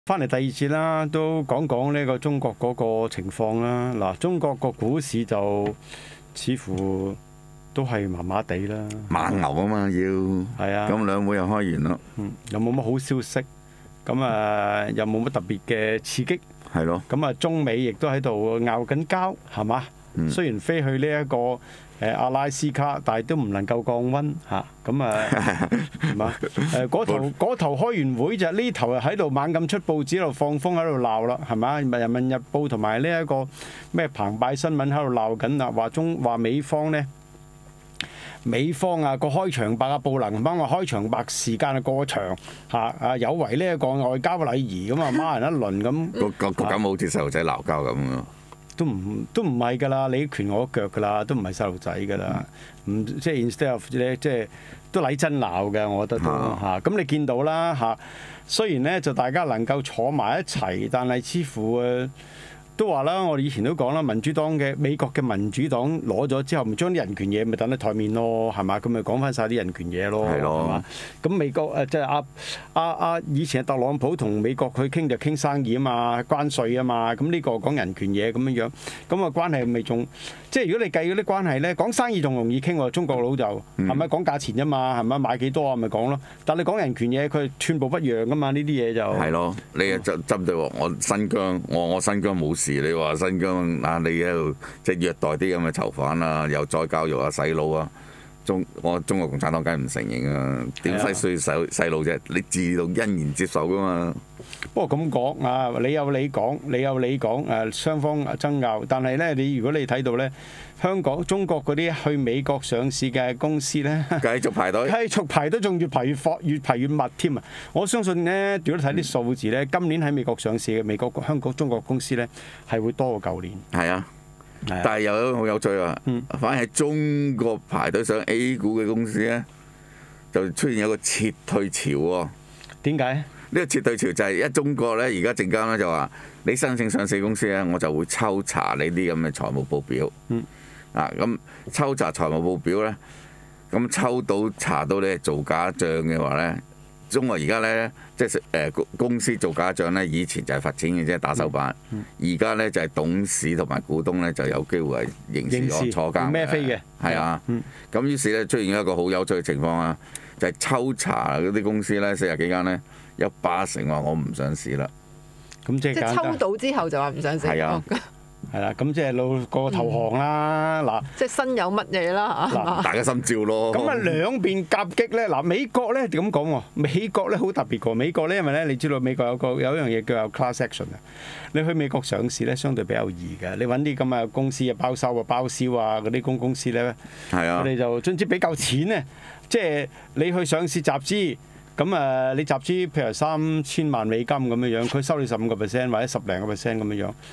翻嚟第二節啦，都講講呢個中國嗰個情況啦。嗱，中國個股市就似乎都係麻麻地啦。 猛牛啊嘛要， 係啊。 咁兩會又開完咯。 又冇乜好消息，咁啊又冇乜特別嘅刺激。 係咯。 咁啊，中美亦都喺度拗緊交，係嘛？雖然飛去呢一個阿拉斯加，但係都唔能夠降溫嚇。咁啊，係嘛？嗰頭開完會就呢頭又喺度猛咁出報紙喺度放風喺度鬧啦，係嘛？人民日報同埋呢一個咩澎湃新聞喺度鬧緊啦，話美方呢。美方啊個開場白啊布林肯話開場白時間啊過長嚇有違呢一個外交禮儀咁啊罵人一輪咁。 個感好似細路仔鬧交咁咯。 都唔係㗎啦，你拳我腳㗎啦，都唔係細路仔㗎啦。即係 instead of 咧，即係都禮真鬧嘅，我覺得都嚇。咁你見到啦嚇，雖然咧就大家能夠坐埋一齊，但係似乎都話啦，我哋以前都講啦，美國嘅民主黨攞咗之後，咪將啲人權嘢咪等喺台面咯，係嘛？咁咪講翻晒啲人權嘢咯，係嘛？咁美國即係以前特朗普同美國去傾就傾生意啊嘛，關稅啊嘛，咁呢個講人權嘢咁樣樣，咁啊關係咪仲即係如果你計嗰啲關係咧，講生意仲容易傾喎，中國佬就係咪講價錢啫嘛，係咪買幾多啊咪講咯？但你講人權嘢，佢寸步不讓噶嘛，呢啲嘢就係咯，你又針對我新疆，我新疆冇事。你話新疆啊，你喺度即係虐待啲咁嘅囚犯啊，又再教育啊、洗腦啊，中國共產黨梗係唔承認啊！點使需要洗腦啫？你自動欣然接受噶嘛？ 不過咁講啊，你有你講，雙方爭拗，但係咧，如果你睇到咧，中國嗰啲去美國上市嘅公司咧， 繼續排隊， 仲越排越密添啊！我相信咧，如果你睇啲數字咧，今年喺美國上市嘅香港、中國公司咧，係會多過舊年。 係啊，但係又有好有趣啊！反而係中國排隊上 A 股嘅公司咧，就出現有個撤退潮喎。點解？呢個撤退潮就係中國咧，而家證監咧就話，你申請上市公司咧，我就會抽查你啲咁嘅財務報表。咁抽查財務報表咧，咁查到你係做假帳嘅話咧，中國而家咧即係公司做假帳咧，以前就係罰錢嘅啫，打手板。而家咧就係董事同埋股東咧就有機會係刑事案坐監。孭飛嘅。係啊。咁於是咧出現一個好有趣嘅情況啊，就係抽查嗰啲公司咧40幾間咧。有80%話我唔上市啦， 咁即係抽到之後就話唔上市。 係啊， 係啦，咁即係老個投降啦。嗱， 即係新有乜嘢啦嚇？ 大家心照咯。 咁啊兩邊夾擊咧，嗱美國咧點講喎？美國咧好特別個，美國咧因為咧你知道美國有一樣嘢叫做 class action 啊。你去美國上市咧，相對比較易嘅。你揾啲咁嘅公司啊，包收啊、包銷啊嗰啲公司咧， 係啊， 佢哋就總之俾夠錢咧，即係你去上市集資。咁你集資譬如3000萬美金咁樣樣，佢收你15%或者10零個%咁樣樣，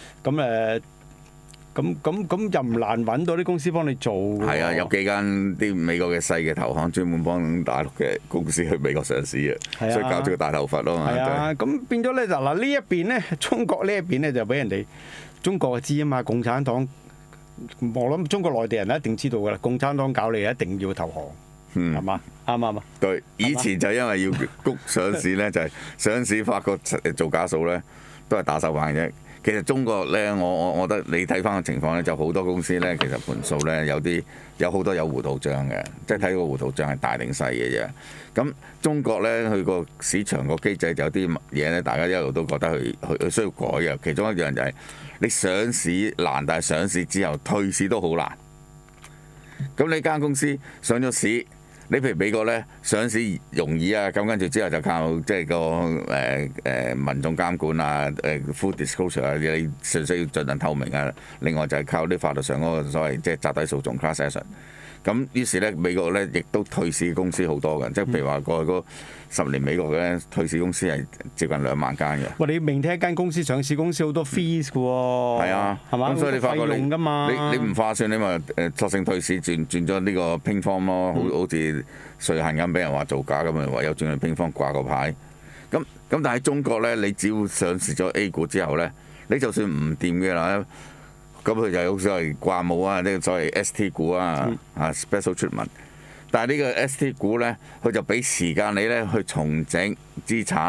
咁又唔難揾到啲公司幫你做。係啊，有幾間啲美國嘅細嘅投行專門幫大陸嘅公司去美國上市嘅，所以搞咗個大頭佛咯嘛。 係啊，咁變咗咧嗱呢一邊咧，中國呢一邊咧就俾人哋中國知啊嘛，共產黨我諗中國內地人一定知道噶啦，共產黨搞你一定要投降。係嘛？啱唔啱啊？ 對，以前就因為要谷上市咧，就係上市發覺做假數咧，都係打手板嘅啫。其實中國咧，我覺得你睇翻個情況咧，就好多公司咧，其實盤數咧有好多有糊塗賬嘅，即係睇個糊塗賬係大定細嘅啫。咁中國咧，佢個市場個機制就有啲嘢咧，大家一路都覺得佢需要改嘅。其中一樣就係你上市難，但係上市之後退市都好難。咁你間公司上咗市。你譬如美國咧上市容易啊，咁跟住之後就靠即係個民眾監管啊，full disclosure 啊，你純粹要盡量透明啊。另外就係靠啲法律上嗰個所謂即係集體訴訟 class action。咁於是咧美國咧亦都退市公司好多嘅，即係譬如話過去嗰10年美國嘅退市公司係接近2萬間嘅。 喂，你明聽一間公司上市公司好多 fees 嘅喎。係啊， 係嘛？ 咁所以你發覺你唔划算，你咪索性退市轉咗呢個拼方咯，好似瑞幸咁俾人話造假咁啊，唯有轉去拼方掛個牌。咁但係中國咧，你只要上市咗 A 股之後咧，你就算唔掂嘅啦。咁佢就有所謂掛帽啊，呢個所謂 ST 股啊，special treatment。但係呢個 ST 股咧，佢就俾時間你咧去重整資產，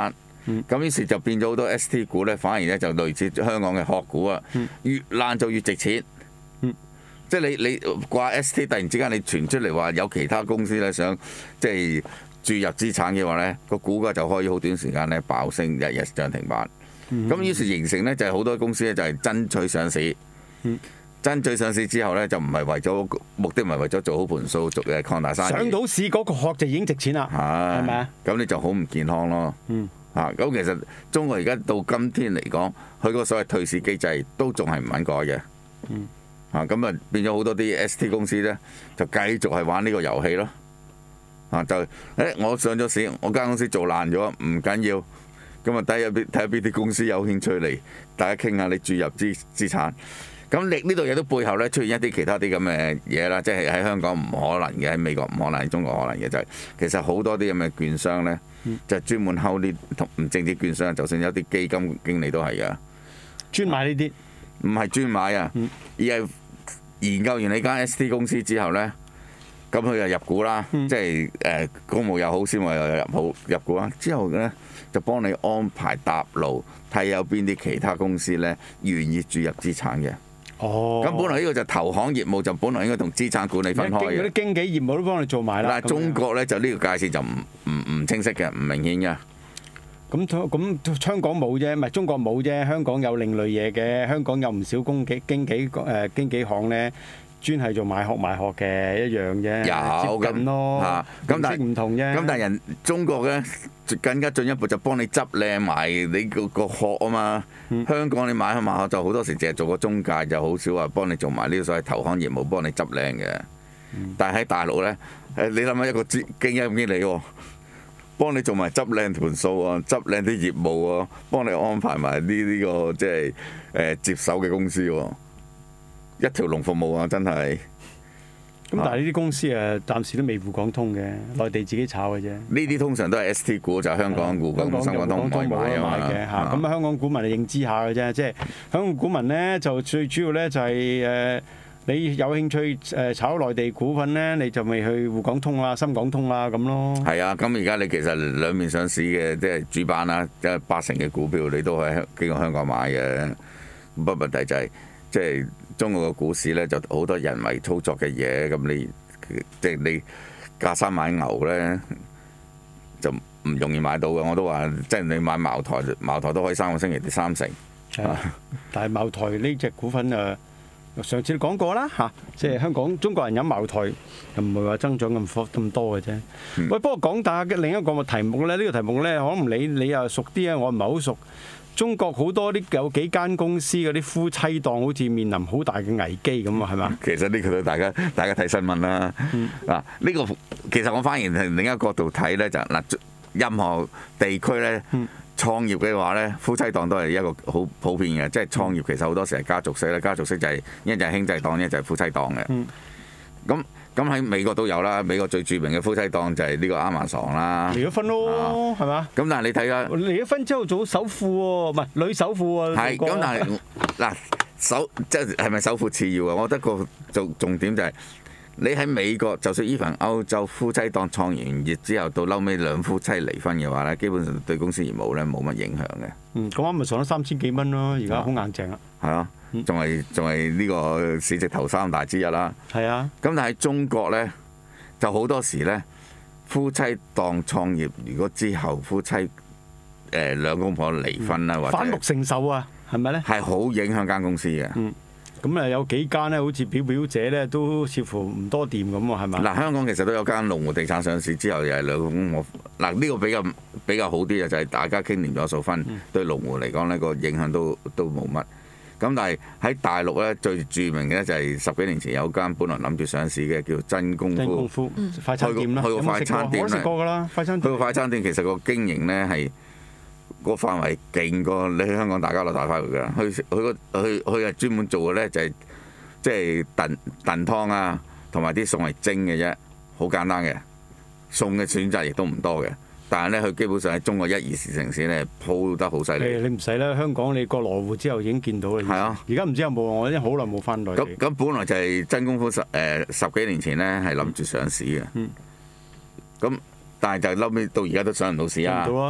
咁於是就變咗好多 ST 股咧，反而咧就類似香港嘅殼股啊，越爛就越值錢。即係你掛 ST，突然之間你傳出嚟話有其他公司咧想即係注入資產嘅話咧，個股價就可以好短時間咧爆升，日日漲停板。咁於是形成咧就係好多公司咧就係爭取上市。爭取上市之後咧，就唔係為咗目的，唔係為咗做好盤數，做嘅擴大生意。 上到市嗰個殼就已經值錢啦，係咪啊？ 咁你就好唔健康咯。咁其實中國而家到今天嚟講，佢個所謂退市機制都仲係唔肯改嘅。咁啊變咗好多啲 ST 公司咧，就繼續係玩呢個遊戲咯。我上咗市，我間公司做爛咗，唔緊要。咁啊睇下邊啲公司有興趣嚟，大家傾下你注入資產。咁呢度嘢都背後咧出現一啲其他啲咁嘅嘢啦，即係喺香港唔可能嘅，喺美國唔可能，喺中國可能嘅就係其實好多啲咁嘅券商咧，就係專門睺啲同唔淨止券商，就算有啲基金經理都係噶， 專買呢啲， 唔係專買啊，而係研究完你間 ST 公司之後咧，咁佢就入股啦，即係公務又好，私募又入股啦，之後咧就幫你安排搭路，睇有邊啲其他公司咧願意注入資產嘅。咁本來呢個就投行業務就本來應該同資產管理分開嘅。 嗰啲經紀業務都幫你做埋啦。 但係中國咧就呢個界線就唔清晰嘅，唔明顯嘅。 咁香港冇啫，唔係中國冇啫，香港有另類嘢嘅。香港有唔少經紀行咧，專係做買殼嘅一樣啫， 有接近咯， 咁但係唔同啫。 咁但係中國咧更加進一步就幫你執靚埋你個殼啊嘛。香港你買殼就好多時淨係做個中介，就好少話幫你做埋呢個所謂投行業務，幫你執靚嘅。但係喺大陸咧，你諗下一個經理喎，幫你做埋執靚盤數喎，執靚啲業務喎，幫你安排埋呢個即係接手嘅公司喎，一條龍服務啊，真係。 咁但係呢啲公司暫時都未滬港通嘅，內地自己炒嘅啫。呢啲通常都係 ST 股，就係香港滬港通、深港通唔可以買啊嘛。 咁香港股民就認知下嘅啫，即係香港股民咧就最主要咧就係你有興趣炒內地股份咧，你就咪去滬港通啊、深港通啊咁咯。 係啊，咁而家你其實兩面上市嘅，即係主板啦，即係80%嘅股票你都係經過香港買嘅。不過問題就係即係中國嘅股市咧，就好多人為操作嘅嘢，咁即係你隔山買牛咧，就唔容易買到嘅。我都話，即係你買茅台都可以3個星期跌30%。 但係茅台呢隻股份上次你講過啦嚇，即係香港中國人飲茅台又唔係話增長咁多嘅啫。喂，不過講大嘅另一個題目咧，呢個題目咧，可能你又熟啲啊，我唔係好熟。中國好多有幾間公司嗰啲夫妻檔好似面臨好大嘅危機咁啊，係嘛？ 其實呢個都大家睇新聞啦。呢個其實我反而係另一個角度睇咧，就嗱，任何地區咧創業嘅話咧，夫妻檔都係一個好普遍嘅，即係創業其實好多時係家族式啦，家族式就係一就係兄弟檔，一就係夫妻檔嘅。咁喺美國都有啦，美國最著名嘅夫妻檔就係呢個 Amazon 啦。離咗婚咯，係嘛？咁但係你睇下，離咗婚之後做首富喎，唔係女首富喎。係，咁但係嗱即係咪首富次要啊？我覺得個重點就係你喺美國，就算 even 歐洲夫妻檔創完業之後，到嬲尾兩夫妻離婚嘅話咧，基本上對公司業務咧冇乜影響嘅。咁啱咪上咗3000幾蚊咯，而家好硬淨啦。係啊。仲係呢個市值頭3大之一啦。係啊。咁但係中國咧，就好多時咧，夫妻檔創業，如果之後夫妻兩公婆離婚啦，或者反目成仇啊，係咪咧？係好影響間公司嘅。咁有幾間咧，好似表姐咧，都似乎唔多掂咁喎，係咪？嗱，香港其實都有間龍湖地產上市之後，又係兩公婆。嗱，呢個比較好啲嘅就係大家傾掂咗數分，對龍湖嚟講呢個影響都冇乜。咁但係喺大陸咧，最著名嘅就係10幾年前有間本來諗住上市嘅叫真功夫快餐店啦。去個快餐店咧，我食過㗎啦，快餐店。去個快餐店其實個經營咧係個範圍勁過你去香港大家樂大快活㗎。佢係專門做嘅咧就係即係燉湯啊，同埋啲餸係蒸嘅啫，好簡單嘅，餸嘅選擇亦都唔多嘅。但係咧，佢基本上喺中國1、2線城市咧鋪得好犀利。你唔使啦，香港你過羅湖之後已經見到啦。係啊，而家唔知有冇，我已經好耐冇翻內地。咁本來就係真功夫十幾年前咧係諗住上市嘅。咁但係就嬲尾到而家都上唔到市啊。上唔到啊！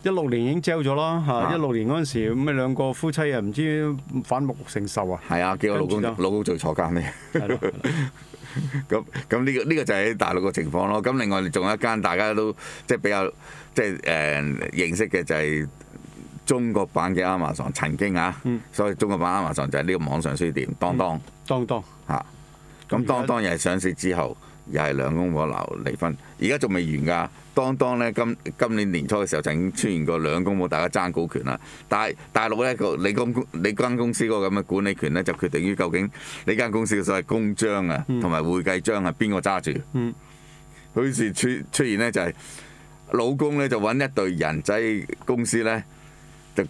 16年已經 sell 咗啦嚇，16年嗰陣時咁兩個夫妻啊唔知反目成仇啊。 係啊，叫個老公做坐監咩？ 係咯。 咁呢個就係喺大陸嘅情況咯。咁另外仲有一間大家都即係比較即係認識嘅就係中國版嘅 Amazon 曾經啊，所以中國版 Amazon 就係呢個網上書店當當。 當當嚇，咁當當又係上市之後又係兩公婆離婚，而家仲未完㗎。當當咧今年年初嘅時候曾經出現過兩公婆大家爭股權啦，但係大陸咧你間公司嗰個咁嘅管理權咧就決定於究竟你間公司嘅所謂公章啊同埋會計章係邊個揸住？好似出現咧就係老公咧就揾一隊人仔公司咧就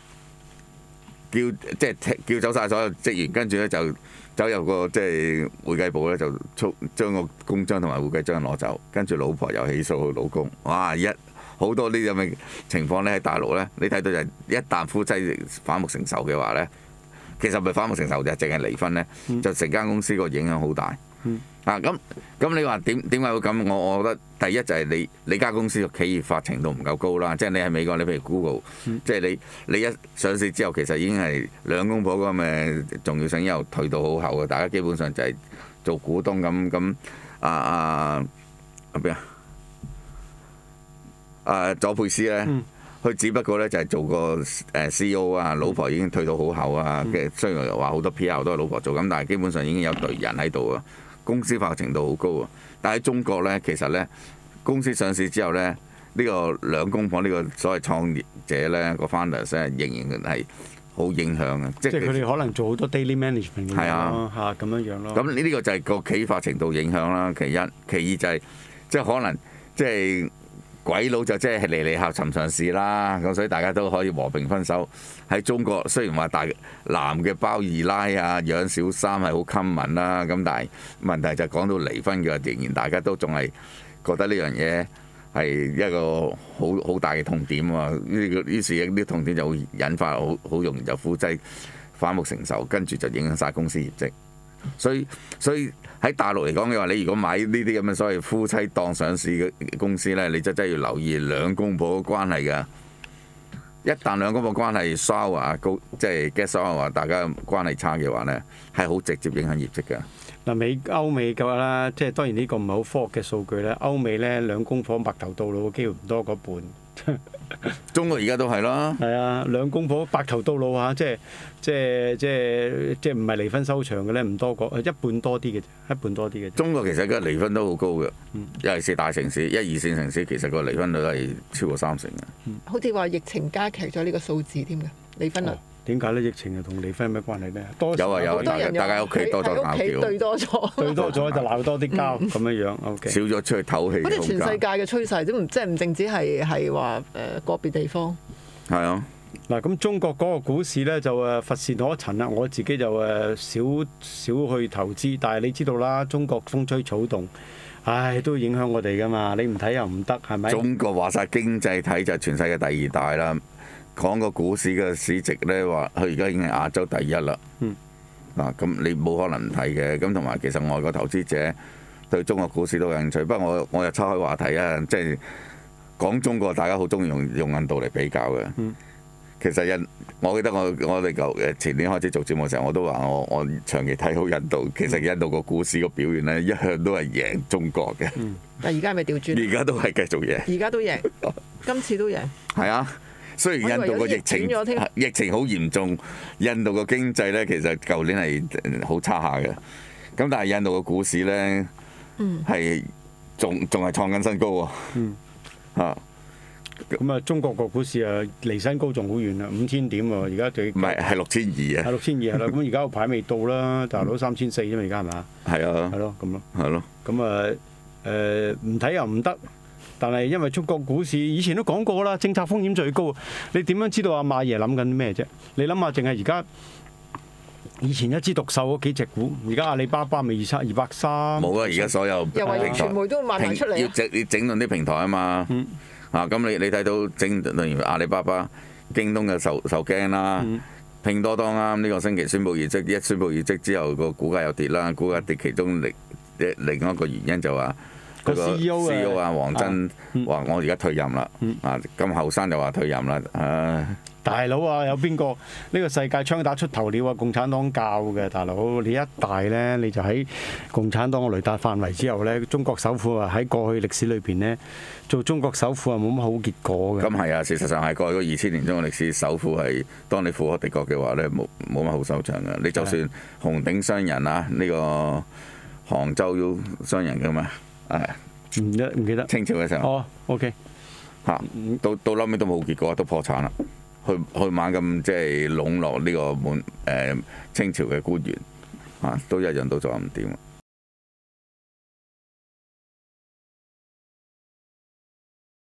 叫走晒所有職員，跟住咧就走入個即係會計部咧就將個公章同埋會計章攞走，跟住老婆又起訴佢老公，哇！好多呢啲咁嘅情況咧喺大陸咧，你睇到就係一旦夫妻反目成仇嘅話咧，其實唔係反目成仇就淨係離婚咧，就成間公司個影響好大。咁你話點解會咁？我覺得第一就係你間公司嘅企業化程度唔夠高啦，即係你喺美國，你譬如 Google，即係你一上市之後，其實已經係兩公婆咁嘅重要性又退到好後嘅，大家基本上就係做股東咁邊啊？佐佩斯咧，佢只不過咧就係做個CEO 啊，老婆已經退到好後啊。嘅雖然話好多 PR 都係老婆做，咁但係基本上已經有隊人喺度啊。公司化程度好高啊！但喺中國咧，其實咧公司上市之後咧，呢個兩公婆呢個所謂創業者咧個 founders 咧，仍然係好影響嘅。即係佢哋可能做好多 daily management 嘅嘢嚇咁樣樣咯。咁呢個就係個企業化程度影響啦。其一，其二就係即係可能即係鬼佬就即係離離合尋常事啦。咁所以大家都可以和平分手。喺中國雖然話男嘅包二奶啊、養小三係好 common 啦，咁但係問題就講到離婚嘅，仍然大家都仲係覺得呢樣嘢係一個好大嘅痛點啊！於是呢啲痛點就會引發好容易就夫妻反目成仇，跟住就影響晒公司業績。所以喺大陸嚟講嘅話，你如果買呢啲咁嘅所謂夫妻檔上市嘅公司咧，你真係要留意兩公婆嘅關係㗎。一旦兩公婆關係 sour 高，即係 get sour 大家關係差嘅話咧，係好直接影響業績㗎。嗱，歐美嘅話啦，即係當然呢個唔係好科學嘅數據咧。歐美咧兩公婆白頭到老嘅機會唔多過半。中國而家都係啦。係啊，兩公婆白頭到老嚇，即係唔係離婚收場嘅咧，唔多過一半多啲嘅，一半多啲嘅。中國其實而家離婚都好高嘅，尤其是大城市、1、2線城市，其實個離婚率都係超過30%嘅。 好似話疫情加劇咗呢個數字添嘅離婚率。點解咧？疫情又同離婚有咩關係咧？有啊，大家屋企多咗鬧交，對多咗就鬧多啲交咁樣樣。OK，少咗出去唞氣。好似全世界嘅趨勢都即係唔淨止係話個別地方。係啊。嗱，咁中國嗰個股市咧就乏善可陳啦。我自己就少去投資，但係你知道啦，中國風吹草動，唉，都影響我哋噶嘛。你唔睇又唔得，係咪？中國話晒經濟體就係全世界第2大啦。講個股市嘅市值咧，話佢而家已經係亞洲第1啦。咁你冇可能唔睇嘅。咁同埋其實外國投資者對中國股市都有興趣。不過我又岔開話題啊，即係講中國，大家好中意用印度嚟比較嘅。其實我記得我哋前年開始做節目嘅時候，我都話我長期睇好印度。其實印度個股市個表現咧，一向都係贏中國嘅。但而家係咪調轉？而家都係繼續贏。而家都贏，今次都贏。係啊。雖然印度個疫情好嚴重，印度個經濟咧其實舊年係好差下嘅，咁但係印度個股市咧係仲係創緊新高喎。咁啊，中國個股市啊離新高仲好遠啊，5000點喎，而家最唔係6200啊，係6200係啦。咁而家個牌未到啦，大佬3400啫嘛，而家係咪？係啊，係咯，咁咯，係咯。咁啊唔睇又唔得。但係因為中國股市以前都講過啦，政策風險最高。你點樣知道阿馬爺諗緊咩啫？你諗下，淨係而家以前一枝獨秀嗰幾隻股，而家阿里巴巴咪230。冇啊！而家所有又話傳媒都賣埋出嚟，要整頓啲平台啊嘛。咁你睇到例如阿里巴巴、京東嘅受驚啦，拼多多啱呢個星期宣布業績，一宣布業績之後個股價又跌啦，股價跌其中另一個原因就話。 個 CEO 啊黃崢話我而家退任啦，咁後生就話退任啦， 大佬啊，有邊個呢個世界槍打出頭鳥啊？共產黨教嘅大佬，你一大咧你就喺共產黨嘅雷達範圍之後咧，中國首富啊喺過去歷史裏邊咧做中國首富啊冇乜好結果嘅。 咁係啊，事實上係過去嗰2000年中國歷史首富係當你富可敵國嘅話咧，冇乜好收場嘅。你就算紅頂商人啊，呢個杭州商人㗎嘛， 唔記得清朝嘅時候。 哦，OK。 到後尾都冇結果，都破產啦。去猛咁即係籠絡呢個清朝嘅官員，都一樣都做唔掂。